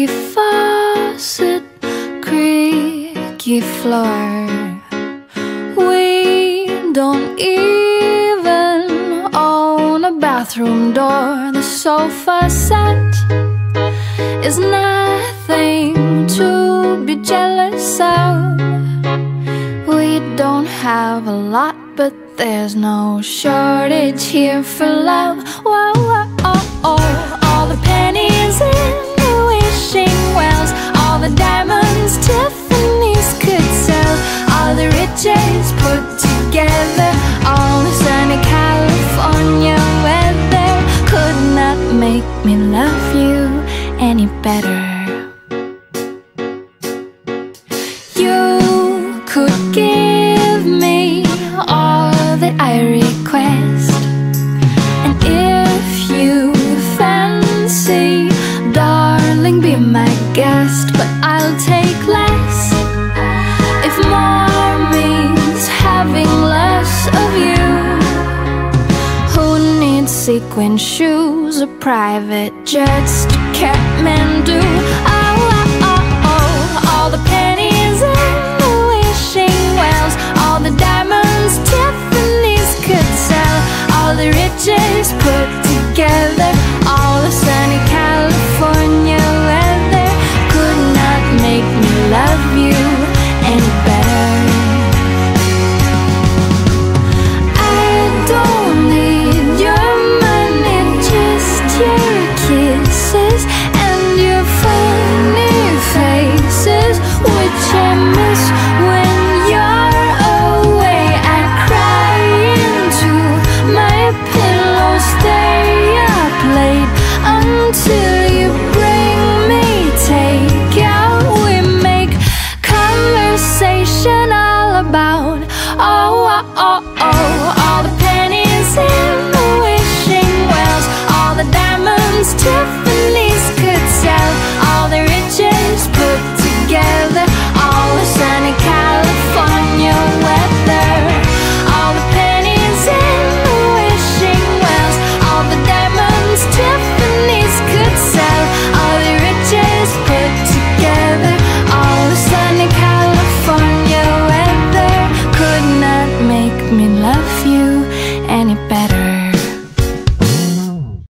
leaky faucet, creaky floor. We don't even own a bathroom door. The sofa set is nothing to be jealous of. We don't have a lot, but there's no shortage here for love. Whoa, whoa, oh, oh. All the pennies in the wishing wells, all the diamonds Tiffany's could sell, all the riches put together, all the sunny California weather could not make me love you any better. You could give me all that I request, and if you fancy, darling, be my guest. But I'll take less if more means having less of you. Who needs sequin shoes or private jets to Kathmandu? Oh, oh, oh, oh. All the pennies in the wishing wells, all the diamonds Tiffany's could sell, all the riches put together, all the sunny California weather could not make me love you any better. I don't need your money, just your kisses and your funny faces, which I miss when you're away. I cry into my pillow, stay up late until you bring me takeout. We make conversation all about oh, oh, oh, oh.